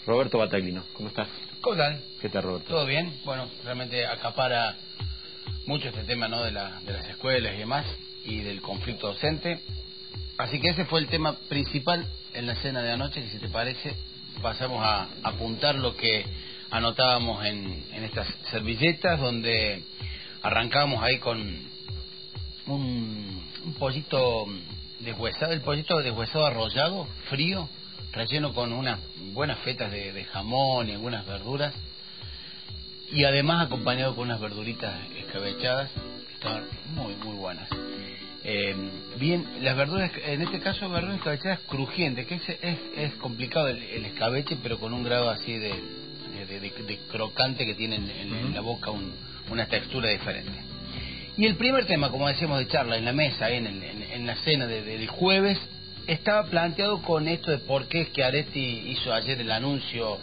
Roberto Bataglino, ¿cómo estás? ¿Cómo tal? ¿Qué tal, Roberto? ¿Todo bien? Bueno, realmente acapara mucho este tema, ¿no? de las escuelas y demás, y del conflicto docente. Así que ese fue el tema principal en la cena de anoche, que si te parece, pasamos a apuntar lo que anotábamos en estas servilletas, donde arrancábamos ahí con un pollito deshuesado, el pollito deshuesado arrollado, frío, relleno con unas buenas fetas de jamón y algunas verduras, y además acompañado con unas verduritas escabechadas que estaban muy buenas. Bien, las verduras, en este caso verduras escabechadas crujientes, que es complicado el escabeche, pero con un grado así de crocante que tiene en la boca una textura diferente. Y el primer tema, como decíamos, de charla en la mesa, en la cena del jueves, estaba planteado con esto de por qué Schiaretti hizo ayer el anuncio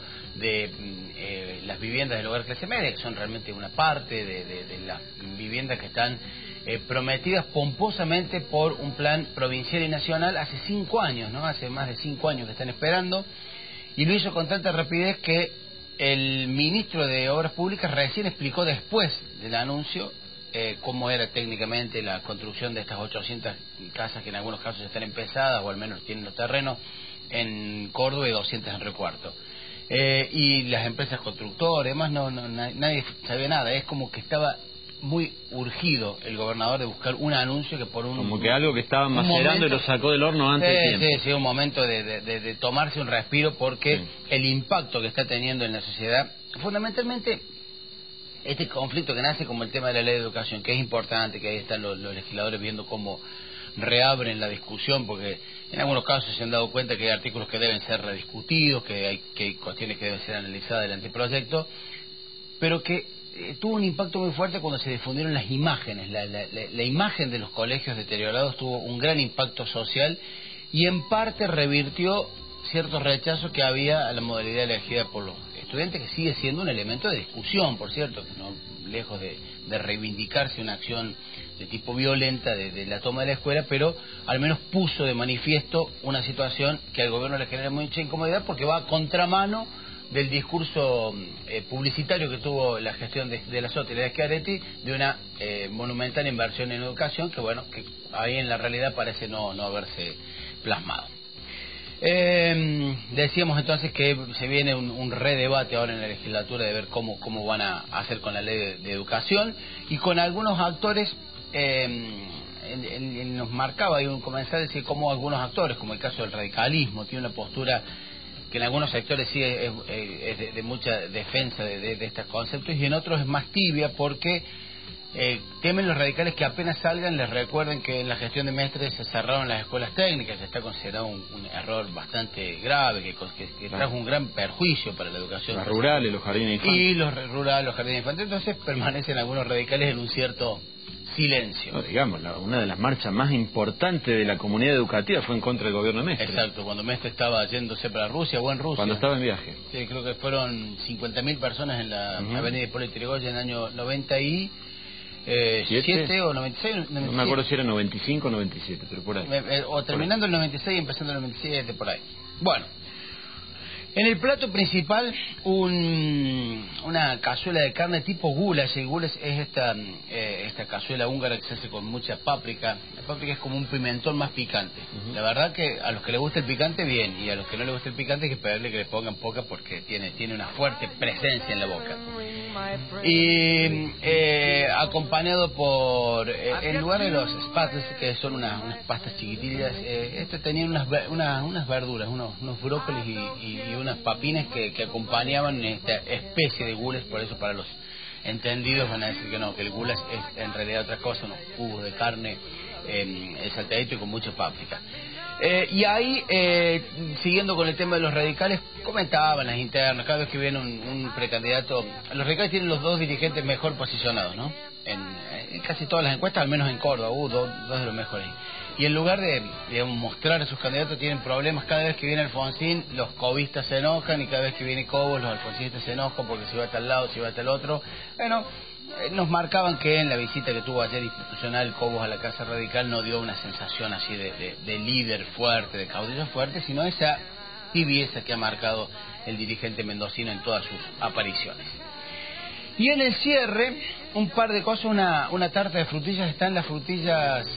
de las viviendas del hogar clase media, que son realmente una parte de las viviendas que están prometidas pomposamente por un plan provincial y nacional hace 5 años, ¿no? Hace más de 5 años que están esperando, y lo hizo con tanta rapidez que el ministro de Obras Públicas recién explicó después del anuncio cómo era técnicamente la construcción de estas 800 casas que en algunos casos están empezadas o al menos tienen los terrenos en Córdoba y 200 en Río Cuarto. Y las empresas constructoras, además nadie sabía nada, es como que estaba muy urgido el gobernador de buscar un anuncio que por un... Como que algo que estaba macerando y lo sacó del horno antes de tiempo. Sí, un momento de tomarse un respiro porque el impacto que está teniendo en la sociedad, fundamentalmente este conflicto que nace como el tema de la ley de educación, que es importante, que ahí están los legisladores viendo cómo reabren la discusión, porque en algunos casos se han dado cuenta que hay artículos que deben ser rediscutidos, que hay cuestiones que deben ser analizadas del anteproyecto, pero que tuvo un impacto muy fuerte cuando se difundieron las imágenes. La imagen de los colegios deteriorados tuvo un gran impacto social y en parte revirtió ciertos rechazos que había a la modalidad elegida por los estudiantes, que sigue siendo un elemento de discusión, por cierto, que no lejos de reivindicarse una acción de tipo violenta de la toma de la escuela, pero al menos puso de manifiesto una situación que al gobierno le genera mucha incomodidad porque va a contramano del discurso publicitario que tuvo la gestión de la Sota y de Schiaretti, de una monumental inversión en educación que, bueno, que ahí en la realidad parece no haberse plasmado. Decíamos entonces que se viene un redebate ahora en la legislatura de ver cómo van a hacer con la ley de educación, y con algunos actores nos marcaba ahí un comenzar a decir cómo algunos actores, como el caso del radicalismo, tiene una postura que en algunos sectores sí es de mucha defensa de estos conceptos, y en otros es más tibia porque temen los radicales que apenas salgan les recuerden que en la gestión de Mestre se cerraron las escuelas técnicas, que está considerado un error bastante grave, que trajo un gran perjuicio para la educación. Las rurales, los jardines infantes. Y los rurales, los jardines infantes, entonces permanecen algunos radicales en un cierto silencio. No, digamos, una de las marchas más importantes de la comunidad educativa fue en contra del gobierno de Mestre. Exacto, cuando Mestre estaba yéndose para Rusia o en Rusia. Cuando estaba en viaje. Sí, creo que fueron 50.000 personas en la avenida Hipólito Yrigoyen en el año 97 o 96, no me acuerdo si era 95 o 97, pero por ahí. O terminando el 96 y empezando el 97, por ahí. Bueno, en el plato principal una cazuela de carne tipo goulash. El goulash es esta cazuela húngara que se hace con mucha páprica. La páprica es como un pimentón más picante. La verdad que a los que les gusta el picante, bien, y a los que no les gusta el picante hay que pedirle que le pongan poca porque tiene una fuerte presencia en la boca. Y acompañado por, en lugar de los spatles, que son unas pastas chiquitillas, tenían unas verduras, unos brócolis y unas papinas que acompañaban esta especie de goulash. Por eso para los entendidos van a decir que no, que el goulash es en realidad otra cosa, unos cubos de carne salteadito y con mucha páprica. Y ahí, siguiendo con el tema de los radicales, comentaban las internas, cada vez que viene un precandidato, los radicales tienen los dos dirigentes mejor posicionados, ¿no? En casi todas las encuestas, al menos en Córdoba, dos de los mejores. Y en lugar de mostrar a sus candidatos, tienen problemas. Cada vez que viene Alfonsín, los cobistas se enojan, y cada vez que viene Cobos, los alfonsinistas se enojan porque si va a tal lado, si va a tal otro. Bueno, nos marcaban que en la visita que tuvo ayer institucional Cobos a la Casa Radical no dio una sensación así de líder fuerte, de caudillo fuerte, sino esa tibieza que ha marcado el dirigente mendocino en todas sus apariciones. Y en el cierre, un par de cosas, una tarta de frutillas, están las frutillas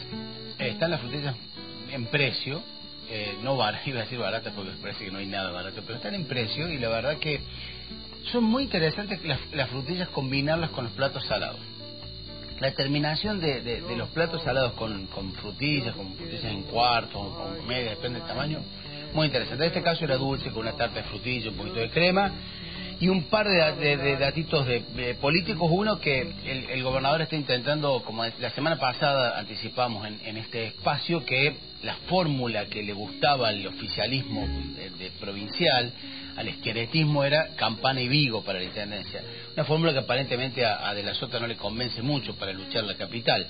en precio, no baratas, iba a decir baratas porque parece que no hay nada barato, pero están en precio y la verdad que son muy interesantes las frutillas, combinarlas con los platos salados. La terminación de los platos salados con frutillas en cuartos o con media, depende del tamaño, muy interesante. En este caso era dulce, con una tarta de frutilla, un poquito de crema y un par de datitos de políticos. Uno, que el gobernador está intentando, como la semana pasada anticipamos en este espacio, que la fórmula que le gustaba al oficialismo de provincial, al izquierdismo, era Campana y Vigo para la intendencia. Una fórmula que aparentemente a De la Sota no le convence mucho para luchar la capital.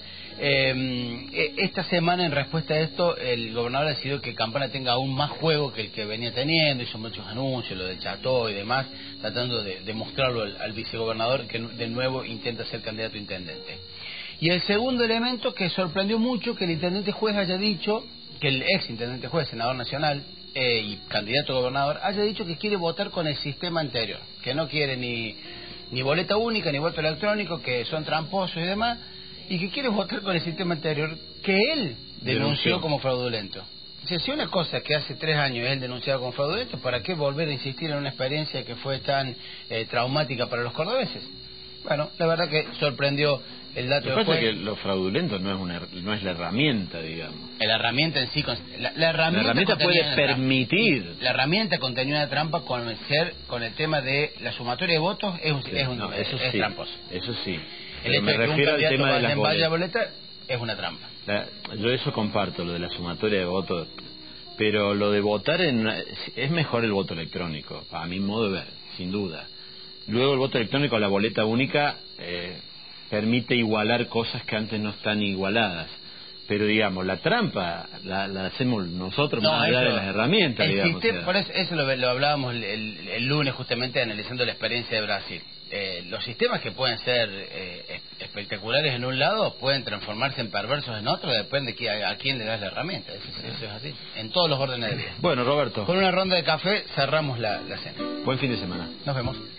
Esta semana, en respuesta a esto, el gobernador decidió que Campana tenga aún más juego que el que venía teniendo, hizo muchos anuncios, lo del Chateau y demás, tratando de mostrarlo al vicegobernador, que de nuevo intenta ser candidato a intendente. Y el segundo elemento que sorprendió mucho, que el intendente juez haya dicho, que el ex intendente juez, senador nacional y candidato a gobernador, haya dicho que quiere votar con el sistema anterior, que no quiere ni boleta única ni voto electrónico, que son tramposos y demás, y que quiere votar con el sistema anterior que él denunció como fraudulento. Si una cosa que hace 3 años él denunciaba como fraudulento, ¿para qué volver a insistir en una experiencia que fue tan traumática para los cordobeses? Bueno, la verdad que sorprendió el dato del juez. Que lo fraudulento no es la herramienta, digamos. La herramienta en sí, la herramienta puede permitir. La herramienta contenía una trampa con el tema de la sumatoria de votos, es tramposo. Eso sí. El hecho me de que un refiero al tema de las boletas es una trampa. Yo eso comparto, lo de la sumatoria de votos, pero lo de votar es mejor el voto electrónico, a mi modo de ver, sin duda. Luego el voto electrónico, la boleta única, permite igualar cosas que antes no están igualadas. Pero digamos, la trampa la hacemos nosotros más allá de las herramientas, digamos. Por eso lo hablábamos el lunes, justamente analizando la experiencia de Brasil. Los sistemas que pueden ser espectaculares en un lado pueden transformarse en perversos en otro, depende a quién le das la herramienta. Eso es así, en todos los órdenes de vida. Bueno, Roberto, con una ronda de café cerramos la cena. Buen fin de semana. Nos vemos.